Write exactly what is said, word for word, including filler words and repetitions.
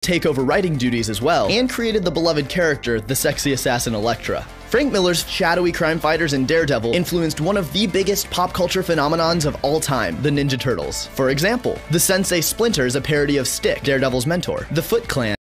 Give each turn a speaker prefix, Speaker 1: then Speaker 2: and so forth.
Speaker 1: take over writing duties as well, and created the beloved character, the sexy assassin Elektra. Frank Miller's shadowy crime fighters in Daredevil influenced one of the biggest pop culture phenomenons of all time, the Ninja Turtles. For example, the Sensei Splinter is a parody of Stick, Daredevil's mentor. The Foot Clan